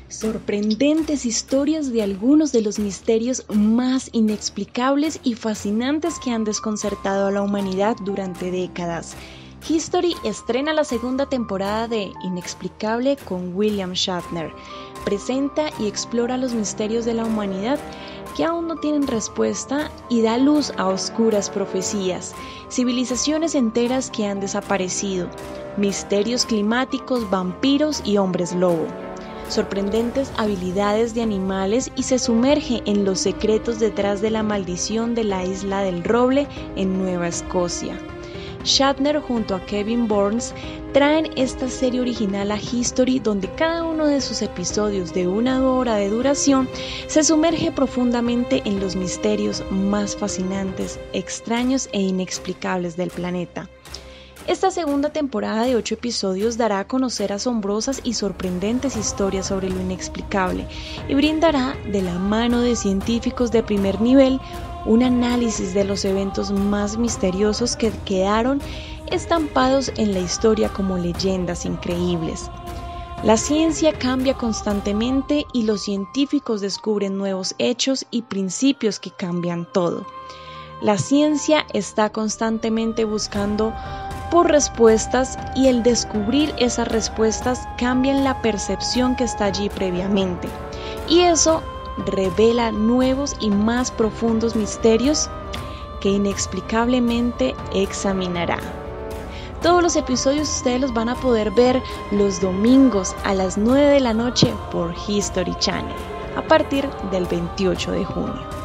Sorprendentes historias de algunos de los misterios más inexplicables y fascinantes que han desconcertado a la humanidad durante décadas. History estrena la segunda temporada de Inexplicable con William Shatner. Presenta y explora los misterios de la humanidad que aún no tienen respuesta y da luz a oscuras profecías, civilizaciones enteras que han desaparecido, misterios climáticos, vampiros y hombres lobo, sorprendentes habilidades de animales y se sumerge en los secretos detrás de la maldición de la Isla del Roble en Nueva Escocia. Shatner junto a Kevin Burns traen esta serie original a History, donde cada uno de sus episodios de 1 hora de duración se sumerge profundamente en los misterios más fascinantes, extraños e inexplicables del planeta. Esta segunda temporada de 8 episodios dará a conocer asombrosas y sorprendentes historias sobre lo inexplicable y brindará, de la mano de científicos de primer nivel, un análisis de los eventos más misteriosos que quedaron estampados en la historia como leyendas increíbles. La ciencia cambia constantemente y los científicos descubren nuevos hechos y principios que cambian todo. La ciencia está constantemente buscando por respuestas y el descubrir esas respuestas cambian la percepción que está allí previamente. Y eso revela nuevos y más profundos misterios que inexplicablemente examinará. Todos los episodios ustedes los van a poder ver los domingos a las 9 de la noche por History Channel, a partir del 28 de junio.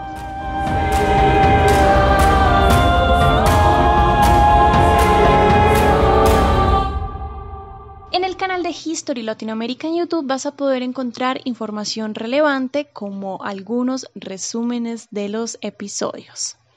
En el canal de History Latinoamérica en YouTube vas a poder encontrar información relevante como algunos resúmenes de los episodios.